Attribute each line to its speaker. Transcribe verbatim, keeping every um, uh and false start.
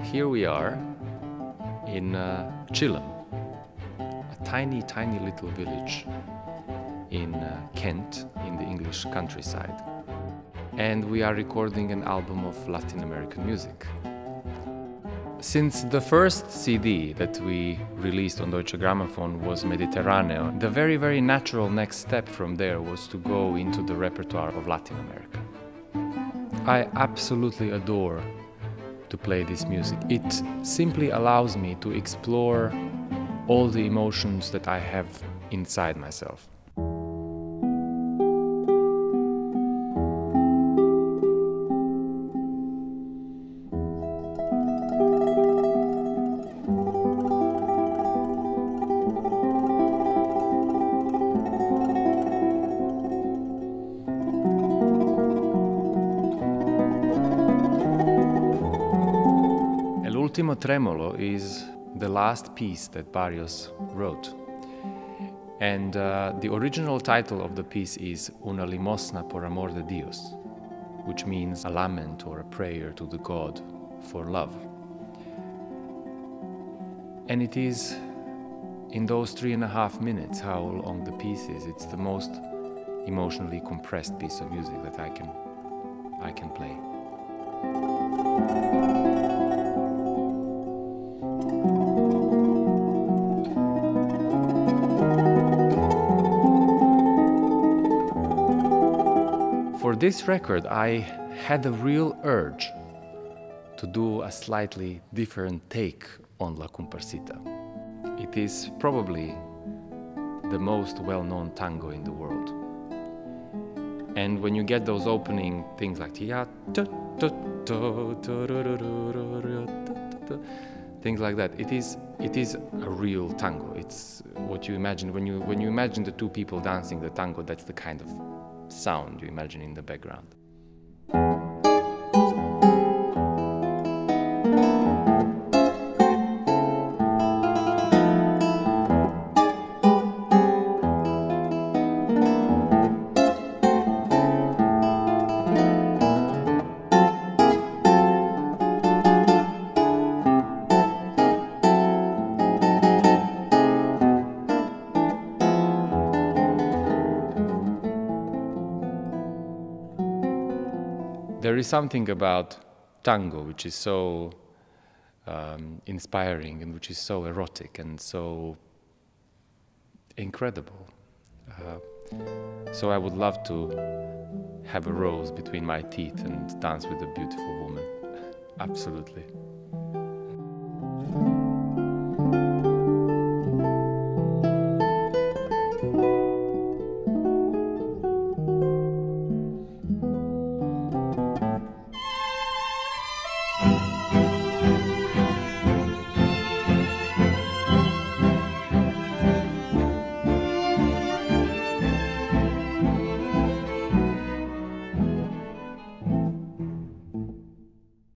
Speaker 1: here we are in uh, Chillum, a tiny, tiny little village in uh, Kent, in the English countryside. And we are recording an album of Latin American music. Since the first C D that we released on Deutsche Grammophon was Mediterraneo, the very, very natural next step from there was to go into the repertoire of Latin America. I absolutely adore to play this music. It simply allows me to explore all the emotions that I have inside myself. L'ultimo tremolo is the last piece that Barrios wrote. And uh, the original title of the piece is Una limosna por amor de Dios, which means a lament or a prayer to the God for love. And it is in those three and a half minutes how long the piece is. It's the most emotionally compressed piece of music that I can, I can play. For this record, I had a real urge to do a slightly different take on La Comparsita. It is probably the most well-known tango in the world. And when you get those opening things like things like that, it is it is a real tango. It's what you imagine when you when you imagine the two people dancing the tango. That's the kind of sound you imagine in the background. There is something about tango which is so um, inspiring and which is so erotic and so incredible. Uh, so I would love to have a rose between my teeth and dance with a beautiful woman. Absolutely.